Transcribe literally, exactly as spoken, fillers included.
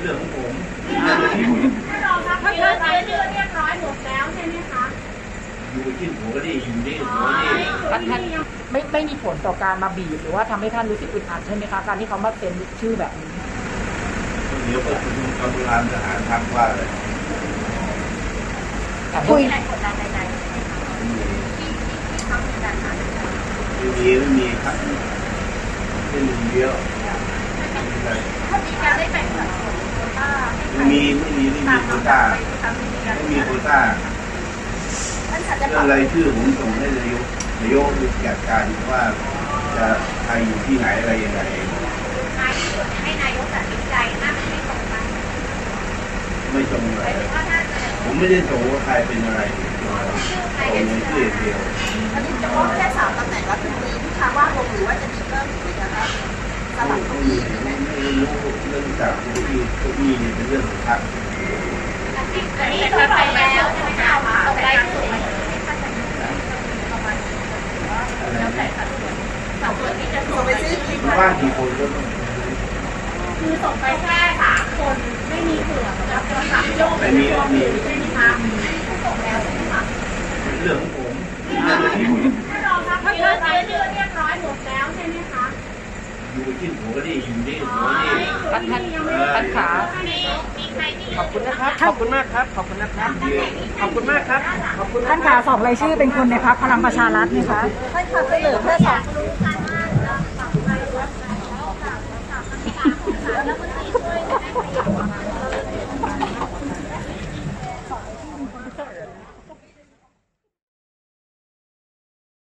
รื่องของผมท่านรองครับเรื่องรายชื่อเรียบร้อยหมดแล้วใช่ไหมคะอยู่ที่ผมก็ได้อยู่นี่หัวนี่ท่านท่านไม่ไม่มีผลต่อการมาบีบหรือว่าทำให้ท่านรู้สึกอึดอัดใช่ไหมคะการที่เขามาเซ็นชื่อแบบนี้เดี๋ยวก็คุณกำลังทหารทำว่าอะไรคุยอะไรกดดันใดๆที่ที่เขามีการหาไม่มีไม่มีครับเป็นหนึ่งเดียวถ้ามีการได้แบ่งสัดส่วนโควต้าไม่มีไม่มีไม่มีโควต้าไม่มีโควต้าเรื่องอะไรชื่อผมส่งให้นายกนายกจัดการว่าจะใครอยู่ที่ไหนอะไรยังไงนายที่สุดให้นายกตัดสินใจนะไม่ตรงกันไม่ตรงอะไรผมไม่ได้ส่งว่าใครเป็นอะไรส่งในชื่อเดียวอันนี้จะว่าไม่ได้สามตำแหน่งรัฐมนตรีที่ค้างว่างลงหรือว่าจะมีเพิ่มอีกนะคะสลับเก้าอี้ไม่รู้เรื่องจากเก้าอี้เก้าอี้เนี่ยเป็นเรื่องของพรรคอันนี้คือไปแล้วใช่ไหมคะส่งไปส่งไปแล้วแต่สัดส่วนสัดส่วนที่จะส่งไปซื้อบ้านกี่คนก็ต้องคือส่งไปแค่สามคนไม่มีเผื่อแล้วก็สามโยกเป็นตัวมีใช่ไหมคะส่งแล้วใช่ไหมคะเป็นเรื่องของผมท่านรองครับเรื่องรายชื่อเรียบร้อยหมดแล้วใช่ไหมคะอยู่ที่ผมก็ได้อยู่นี่หัวนี่ท่านท่านท่านขาขอบคุณนะครับขอบคุณมากครับขอบคุณนะครับขอบคุณมากครับขอบคุณท่านขาสองรายชื่อเป็นคนในพรรคพลังประชารัฐนะคะท่านขาเสนอแค่สอง